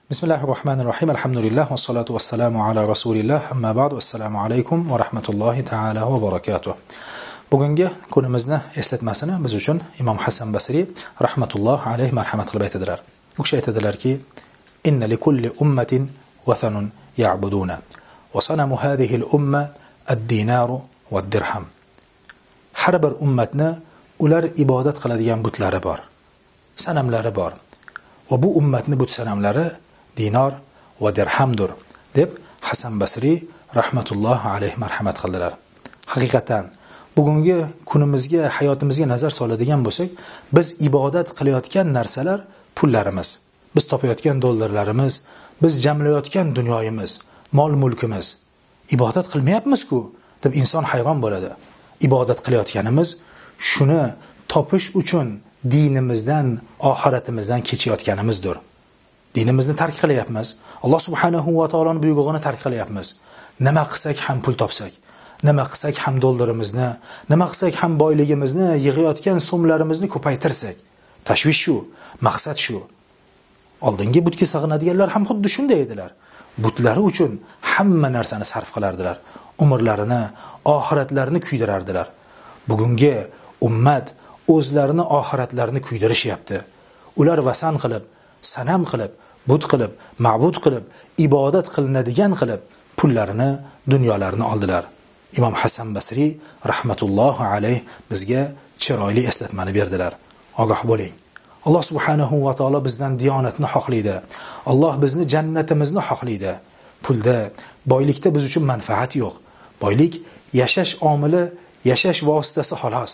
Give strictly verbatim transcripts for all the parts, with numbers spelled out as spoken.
Bismillahirrahmanirrahim. Alhamdulillah. Wassalatu wassalamu ala rasulillah. Amma ba'du. Assalamu alaykum va rahmatullohi ta'ala va barakatuh. Bugungi kunimizni eslatmasini biz uchun Imom Hasan Basri rahmatulloh alayhi marhamat qilib aytadilar. U kishi aytadilarki: "Inna likulli ummatin wathanun ya'buduna wa sanamu hadhihi al-umma ad-dinaru wad-dirham." Har bir ummatni ular ibodat qiladigan butlari bor, sanamlari bor. Va bu ummatni but sanamlari dinor va dirhamdir deb Hasan Basri rahmatulloh alayhi marhamat qildilar. Haqiqatan bugungi kunimizga, hayotimizga nazar soladigan bo'lsak, biz ibodat qilayotgan narsalar pullarimiz, biz topayotgan dollarlarimiz, biz jamlayotgan dunyoyimiz, mol-mulkimiz. Ibodat qilmayapmiz-ku deb inson hayron bo'ladi. Ibodat qilayotganimiz shuni topish uchun dinimizdan, oxiratimizdan kechayotganimizdir. Dinimizni tark qilyapmiz. Alloh subhanahu va taoloning buyrug'ini tark qilyapmiz. Nima qilsak ham pul topsak, nima qilsak ham dollarimizni, nima qilsak ham boyligimizni, yig'ayotgan so'mlarimizni ko'paytirsak, tashvish shu, maqsad shu. Oldingi butga sig'inadiganlar ham xuddi shunday edilar. Butlari uchun hamma narsani sarf qilardilar. Umrlarini, oxiratlarini kuydirardilar. Bugungi ummat o'zlarini oxiratlarini kuydirishyapti. Ular vasan qilib, sanam qilib, but qilib, ma'bud qilib, ibodat qilinadigan qilib pullarini, dunyolarini oldilar. Imom Hasan Basri rahmatullohi alayh bizga chiroyli eslatmani berdilar. Ogoh bo'ling. Alloh subhanahu va taolo bizdan diyonatni xohlaydi. Alloh bizni jannatimizni xohlaydi. Pulda, boylikda biz uchun manfaat yo'q. Boylik yashash omili, yashash vositasi xolos.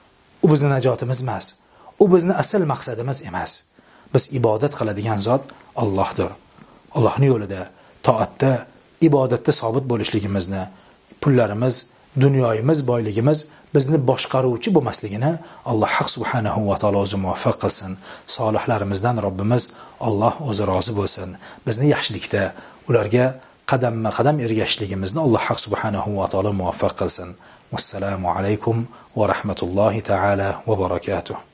U bizni najotimiz emas. U bizni asl maqsadimiz emas. Biz ibodat qiladigan zot Allohdir. Allohning yo'lida, toatda, ibodatda sobit bo'lishligimizni, pullarimiz, dunyoyimiz, boyligimiz bizni boshqaruvchi bo'lmasligini Alloh haq subhanahu va taolo o'zi muvaffaq qilsin. Solihlarimizdan Robbimiz Alloh o'zi rozi bo'lsin. Bizni yaxshilikda ularga qadamma-qadam ergashishligimizni Alloh haq subhanahu va taolo muvaffaq qilsin. Wassalamu alaykum va rahmatullohi ta'ala va barakatuh.